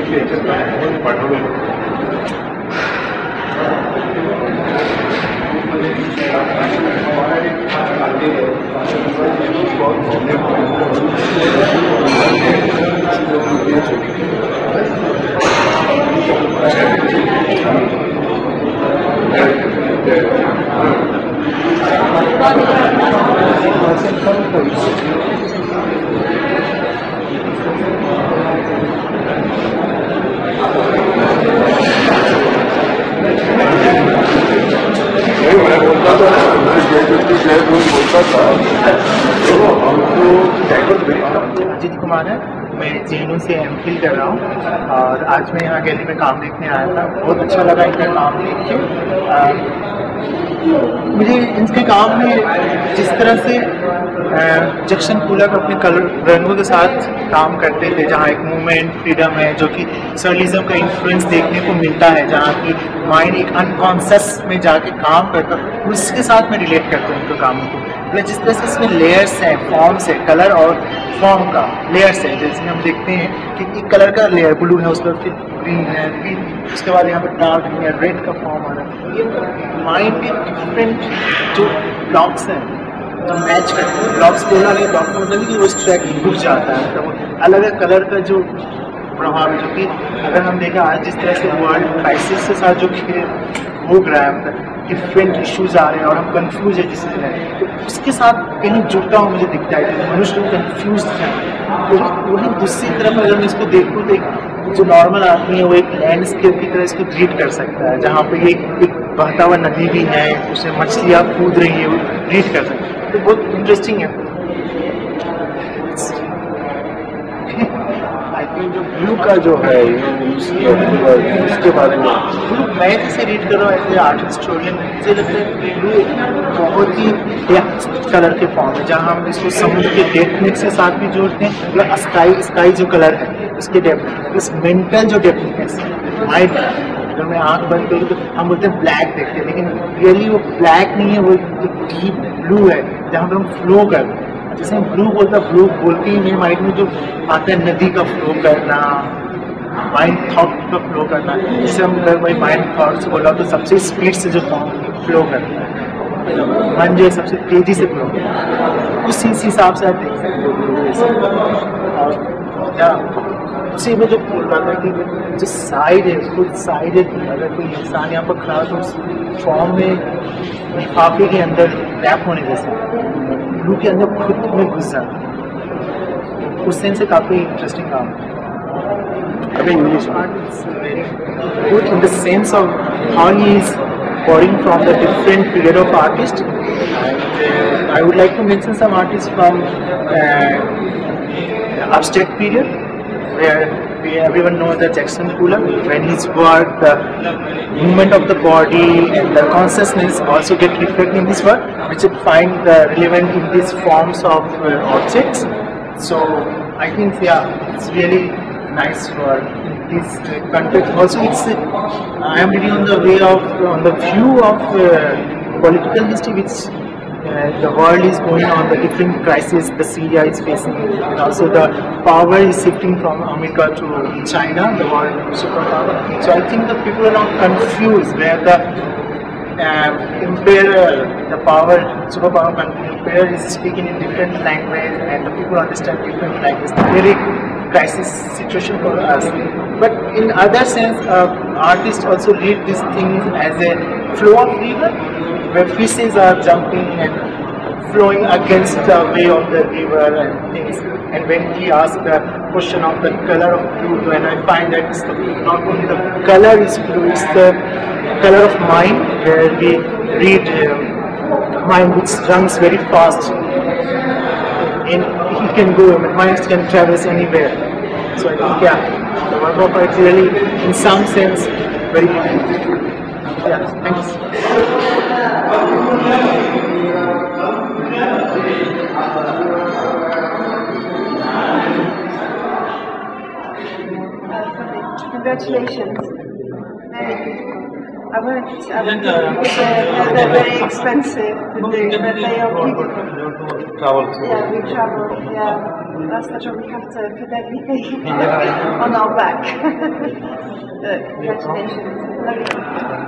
अजित कुमार है, मैं JNU से MPhil कर रहा हूँ और आज मैं यहाँ गैलरी में काम देखने आया था। बहुत अच्छा लगा इनका काम देख के। मुझे इनके काम में जिस तरह से जैक्सन पोलक अपने कलर रंगों के साथ काम करते थे, जहाँ एक मूवमेंट फ्रीडम है जो कि सर्लिज्म का इन्फ्लुएंस देखने को मिलता है, जहाँ की माइंड एक अनकॉन्शियस में जाके काम करता है, उसके साथ मैं रिलेट करता हूँ उनके कामों को। मतलब जिस तरह से इसमें लेयर्स हैं, फॉर्म्स है, कलर और फॉर्म का लेयर्स है, जैसे हम देखते हैं कि एक कलर का लेयर ब्लू है, उसके बाद फिर ग्रीन है, ग्रीन उसके बाद यहाँ पर डार्क ग्रीन है, रेड का फॉर्म आ रहा है। ये माइंड के डिफरेंट जो ब्लॉक्स हैं जो मैच करते हैं, ब्लॉक्स बोला नहीं, ब्लॉक का मतलब कि वो ट्रैक रुक जाता है, मतलब अलग अलग कलर का जो प्रभाव है, जो कि अगर हम देखें आज जिस तरह से वर्ल्ड क्राइसिस के साथ जो हो रहा है, डिफरेंट इश्यूज आ रहे हैं और हम कंफ्यूज है जिस तरह, तो उसके साथ कहीं जुड़ता हुआ मुझे दिखता है कि मनुष्य कंफ्यूज है। वही दूसरी तरफ अगर मैं इसको देखूँ तो जो नॉर्मल आदमी है वो एक लैंडस्केप की तरह इसको ट्रीट कर सकता है, जहाँ पे एक बहता हुआ नदी भी है, उसमें मछलियाँ कूद रही है, वो ट्रीट कर सकता है। तो बहुत इंटरेस्टिंग है। जो ब्लू का जो है उसके बारे में मैं जिसे रीड कर रहा हूँ एज ए आर्ट हिस्टोरियन, मुझे लगता है ब्लू एक बहुत ही डेप्थ कलर के फॉर्म है, जहाँ हम इसको समुद्र के डेप्थ मिक्स के साथ भी जोड़ते हैं, मतलब स्काई जो कलर है उसके डेप्थ, इस मेंटल जो डेप्थनेस माइंड, अगर मैं आँख बंद करूँ तो हम बोलते हैं ब्लैक देखते हैं, लेकिन रियली वो ब्लैक नहीं है, वो डीप ब्लू है जहाँ पे हम फ्लो करते हैं। जैसे हम ब्लू बोलता है, ब्लू बोलते ही मेरे माइंड में जो आता है नदी का फ्लो करना, माइंड थॉट का फ्लो करना। जैसे हम अगर वही माइंड थॉट से बोला तो सबसे स्पीड से जो फ्लो करता है, मन जो है सबसे तेजी से फ्लो करता है, उसी हिसाब से आप देख सकते हो। और क्या उसी में जो बोल रहा था कि जो साइड है, खुद साइड है, अगर कोई इंसान यहाँ पर खड़ा तो उस फॉर्म में लिफाफे के अंदर रैप होने जैसे ब्लू के अंदर खुद में घुस जाता, उस सेंस से काफ़ी इंटरेस्टिंग काम है। अभी English good in the sense of how he is borrowing from the different period of artists, and I would like to mention some artists from abstract period, where everyone knows that Jackson Pollock, when his work, the movement of the body and the consciousness also get reflected in this work, which would find relevant in these forms of objects. So I think it's really nice for this context. Also, I am reading on the view of political history, which the world is going on, the different crises the Syria is facing, and also the power is shifting from America to China, the world superpower. So I think the people are now confused where the the superpower emperor is speaking in different language, and the people understand different language. Very crisis situation for us. But in other sense, artists also read these things as a flow of river, where fishes are jumping and flowing against the way of the river and things. And when he asked the question of the color of blue, and I find that it's not only the color is blue, it's the color of mind, where we read mind which runs very fast, and he can go, mind can traverse anywhere. So I think the work of art is really, in some sense, very good. Thanks. Congratulations. Very good. I went. They're very expensive, but they are beautiful. Travel. Yeah, we travel. Yeah, that's the job. We have to put everything on our back. Congratulations.